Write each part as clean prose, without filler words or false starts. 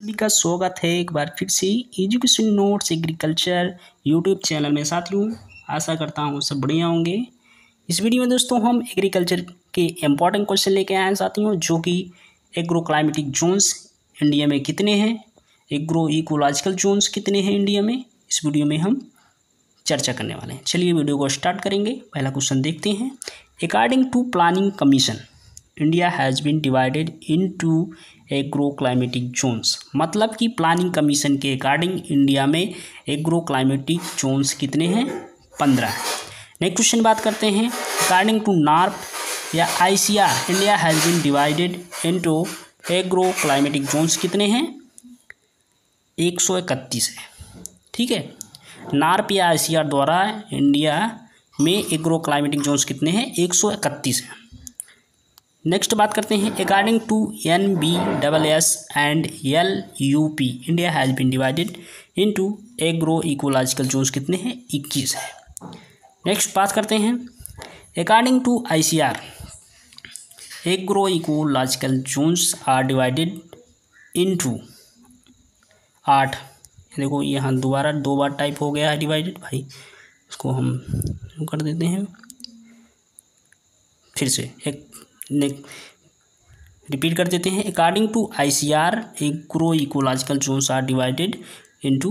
सभी का स्वागत है एक बार फिर से education notes agriculture YouTube channel में। साथियों, आशा करता हूँ सब बढ़िया होंगे। इस वीडियो में दोस्तों हम एग्रीकल्चर के इम्पॉर्टेंट क्वेश्चन लेके आए हैं साथियों, जो कि एग्रो क्लाइमेटिक जोन्स इंडिया में कितने हैं, एग्रो इकोलॉजिकल जोन्स कितने हैं इंडिया में, इस वीडियो में हम चर्चा करने वाले हैं। चलिए वीडियो को स्टार्ट करेंगे। पहला क्वेश्चन देखते हैं। According to planning commission India has been divided into agro climatic zones. मतलब कि प्लानिंग कमीशन के अकॉर्डिंग इंडिया में एग्रो क्लाइमेटिक जोन्स कितने हैं? 15 है। नेक्स्ट क्वेश्चन बात करते हैं। अकॉर्डिंग टू नार्प या ICR India has been divided into agro climatic zones कितने हैं? 131 है। ठीक है, नार्प या ICR द्वारा इंडिया में एग्रो क्लाइमेटिक जोन्स कितने हैं? 131 है। नेक्स्ट बात करते हैं। According to NBSS and LUP India has been divided into agro ecological zones कितने हैं? 21 है। नेक्स्ट बात करते हैं। According to ICR agro ecological zones are divided into 8। देखो यहाँ दोबारा 2 बार टाइप हो गया है डिवाइडेड भाई, इसको हम कर देते हैं फिर से एक रिपीट कर देते हैं। According to ICR agro ecological zones are divided into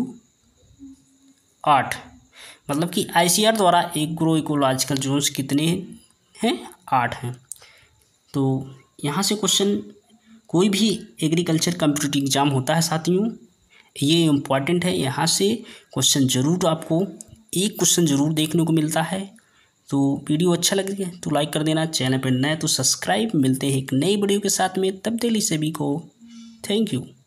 8। मतलब कि ICR द्वारा एग्रो इकोलॉजिकल जोन्स कितने हैं? 8 हैं। तो यहाँ से क्वेश्चन, कोई भी एग्रीकल्चर कॉम्पिटिटिव एग्जाम होता है साथियों, ये इम्पॉर्टेंट है। यहाँ से क्वेश्चन ज़रूर, आपको एक क्वेश्चन ज़रूर देखने को मिलता है। तो वीडियो अच्छा लगे तो लाइक कर देना, चैनल पर नए तो सब्सक्राइब। मिलते हैं एक नई वीडियो के साथ में, तब तक के लिए सभी को थैंक यू।